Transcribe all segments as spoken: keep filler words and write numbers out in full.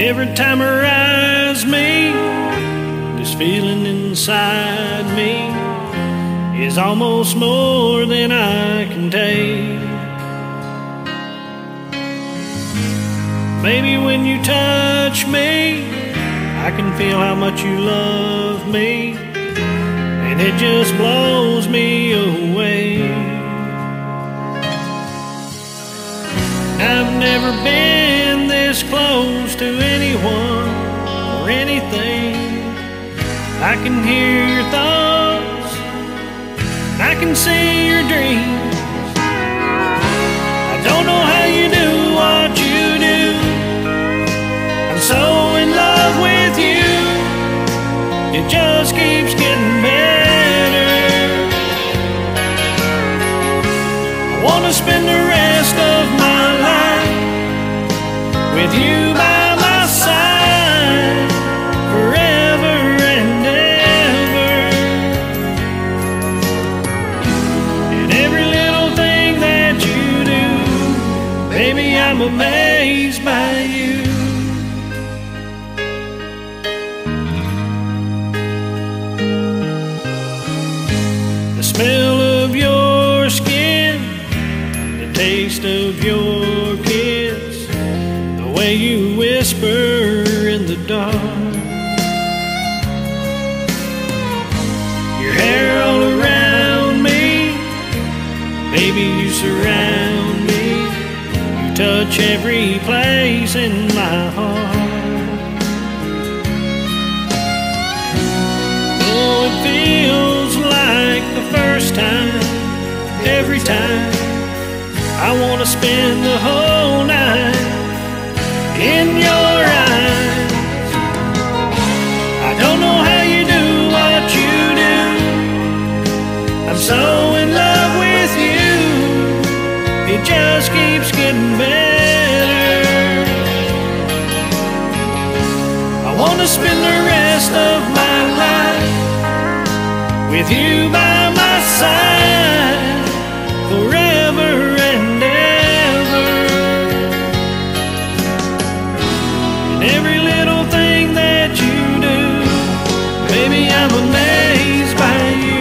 every time her eyes meet, this feeling inside me is almost more than I can take. Baby, when you touch me, I can feel how much you love me, and it just blows me away. I've never been this close to anyone or anything. I can hear your thoughts, I can see your dreams. I don't know how you do what you do. I'm so in love with you, it just keeps getting better. I wanna spend the rest of my life with you by my side, forever and ever. And every little thing that you do, baby, I'm amazed by you. The smell of your skin, the taste of your kiss, the way you whisper in the dark, your hair all around me, baby, you surround me, you touch every place in my heart. Oh, it feels like the first time, every time. I wanna spend the whole night in your eyes. I don't know how you do what you do. I'm so in love with you, it just keeps getting better. I wanna spend the rest of my life with you by my side, forever and ever. And every little thing that you do, baby, I'm amazed by you.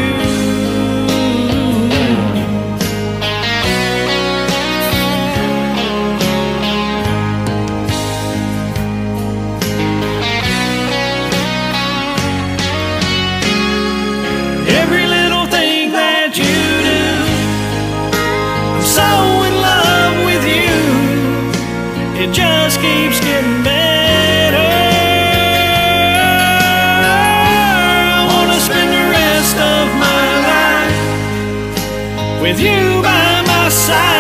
Every little thing that you do, I'm so in love with you, it just keeps getting better. I wanna spend the rest of my life with you by my side.